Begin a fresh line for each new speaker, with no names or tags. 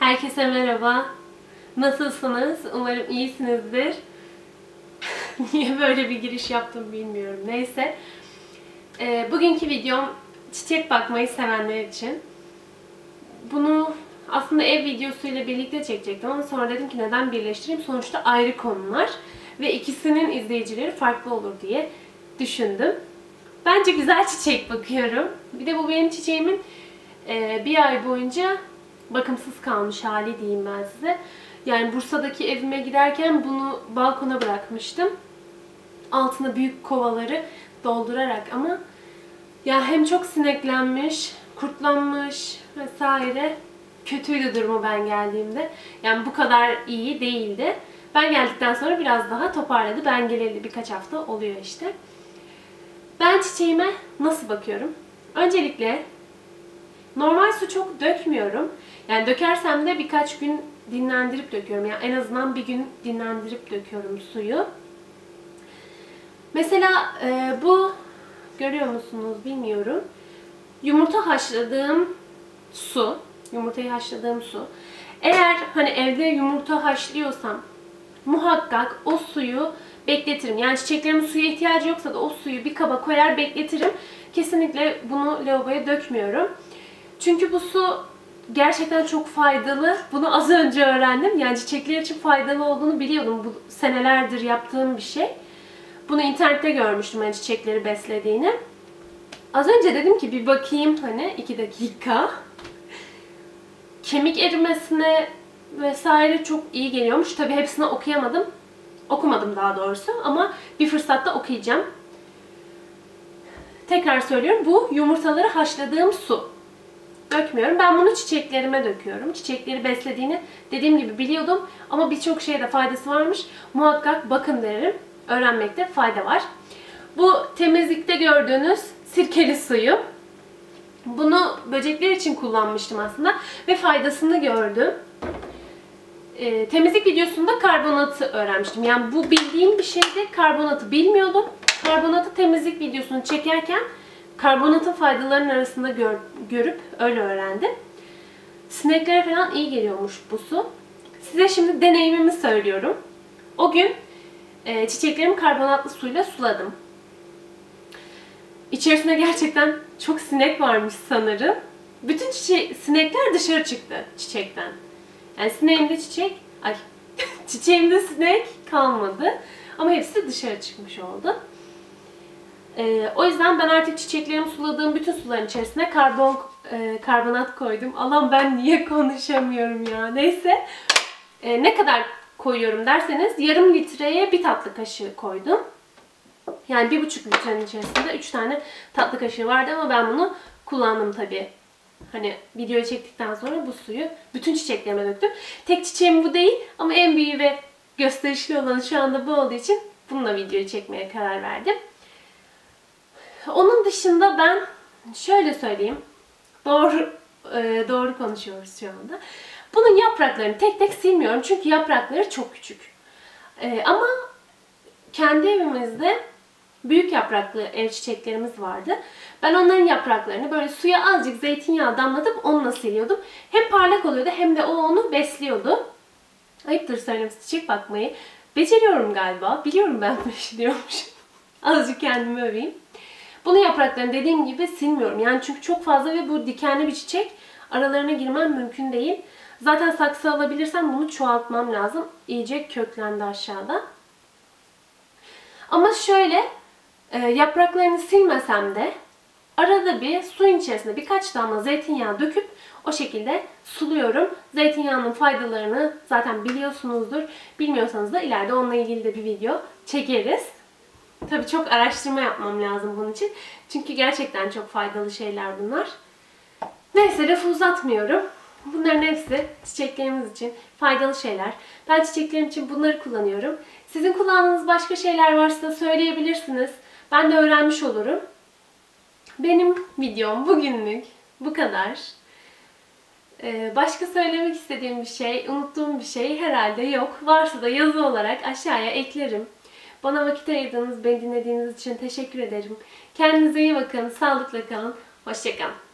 Herkese merhaba. Nasılsınız? Umarım iyisinizdir. Niye böyle bir giriş yaptım bilmiyorum. Neyse. Bugünkü videom çiçek bakmayı sevenler için. Bunu aslında ev videosuyla birlikte çekecektim ama sonra dedim ki neden birleştireyim? Sonuçta ayrı konular ve ikisinin izleyicileri farklı olur diye düşündüm. Bence güzel çiçek bakıyorum. Bir de bu benim çiçeğimin bir ay boyunca bakımsız kalmış hali diyeyim ben size. Yani Bursa'daki evime giderken bunu balkona bırakmıştım. Altına büyük kovaları doldurarak ama ya hem çok sineklenmiş, kurtlanmış vesaire. Kötüydü durumu ben geldiğimde. Yani bu kadar iyi değildi. Ben geldikten sonra biraz daha toparladı. Ben geleli birkaç hafta oluyor işte. Ben çiçeğime nasıl bakıyorum? Öncelikle normal su çok dökmüyorum. Yani dökersem de birkaç gün dinlendirip döküyorum. Yani en azından bir gün dinlendirip döküyorum suyu. Mesela bu görüyor musunuz bilmiyorum. Yumurta haşladığım su. Yumurtayı haşladığım su. Eğer hani evde yumurta haşlıyorsam muhakkak o suyu bekletirim. Yani çiçeklerimin suya ihtiyacı yoksa da o suyu bir kaba koyar bekletirim. Kesinlikle bunu lavaboya dökmüyorum. Çünkü bu su gerçekten çok faydalı. Bunu az önce öğrendim. Yani çiçekler için faydalı olduğunu biliyordum. Bu senelerdir yaptığım bir şey. Bunu internette görmüştüm hani çiçekleri beslediğini. Az önce dedim ki bir bakayım hani 2 dakika. Kemik erimesine vesaire çok iyi geliyormuş. Tabii hepsini okuyamadım. Okumadım daha doğrusu ama bir fırsatta okuyacağım. Tekrar söylüyorum. Bu yumurtaları haşladığım su. Dökmüyorum. Ben bunu çiçeklerime döküyorum. Çiçekleri beslediğini dediğim gibi biliyordum. Ama birçok şeye de faydası varmış. Muhakkak bakın derim. Öğrenmekte fayda var. Bu temizlikte gördüğünüz sirkeli suyu. Bunu böcekler için kullanmıştım aslında. Ve faydasını gördüm. Temizlik videosunda karbonatı öğrenmiştim. Yani bu bildiğim bir şeydi. Karbonatı bilmiyordum. Karbonatı temizlik videosunu çekerken karbonatın faydalarının arasında görüp öyle öğrendim. Sineklere falan iyi geliyormuş bu su. Size şimdi deneyimimi söylüyorum. O gün çiçeklerimi karbonatlı suyla suladım. İçerisinde gerçekten çok sinek varmış sanırım. Bütün sinekler dışarı çıktı çiçekten. Yani çiçeğimde sinek kalmadı. Ama hepsi de dışarı çıkmış oldu. O yüzden ben artık çiçeklerimi suladığım bütün suların içerisine karbonat koydum. Allah'ım ben niye konuşamıyorum ya. Neyse. Ne kadar koyuyorum derseniz yarım litreye 1 tatlı kaşığı koydum. Yani 1,5 litrenin içerisinde 3 tane tatlı kaşığı vardı ama ben bunu kullandım tabii. Hani videoyu çektikten sonra bu suyu bütün çiçeklerime döktüm. Tek çiçeğim bu değil ama en büyüğü ve gösterişli olanı şu anda bu olduğu için bununla videoyu çekmeye karar verdim. Onun dışında ben şöyle söyleyeyim. Doğru konuşuyoruz şu anda. Bunun yapraklarını tek tek silmiyorum çünkü yaprakları çok küçük. Ama kendi evimizde büyük yapraklı ev çiçeklerimiz vardı. Ben onların yapraklarını böyle suya azıcık zeytinyağı damlatıp onunla siliyordum. Hem parlak oluyordu hem de o onu besliyordu. Ayıptır söylemesi çiçek bakmayı beceriyorum galiba. Biliyorum ben bu işi diyormuş. Azıcık kendimi öveyim. Bunun yapraklarını dediğim gibi silmiyorum. Yani çünkü çok fazla ve bu dikenli bir çiçek. Aralarına girmem mümkün değil. Zaten saksı alabilirsem bunu çoğaltmam lazım. İyice köklendi aşağıda. Ama şöyle yapraklarını silmesem de arada bir suyun içerisine birkaç damla zeytinyağı döküp o şekilde suluyorum. Zeytinyağının faydalarını zaten biliyorsunuzdur. Bilmiyorsanız da ileride onunla ilgili de bir video çekeriz. Tabii çok araştırma yapmam lazım bunun için. Çünkü gerçekten çok faydalı şeyler bunlar. Neyse lafı uzatmıyorum. Bunların hepsi çiçeklerimiz için faydalı şeyler. Ben çiçeklerim için bunları kullanıyorum. Sizin kullandığınız başka şeyler varsa söyleyebilirsiniz. Ben de öğrenmiş olurum. Benim videom bugünlük bu kadar. Başka söylemek istediğim bir şey, unuttuğum bir şey herhalde yok. Varsa da yazı olarak aşağıya eklerim. Bana vakit ayırdığınız, beni dinlediğiniz için teşekkür ederim. Kendinize iyi bakın, sağlıkla kalın, hoşça kalın.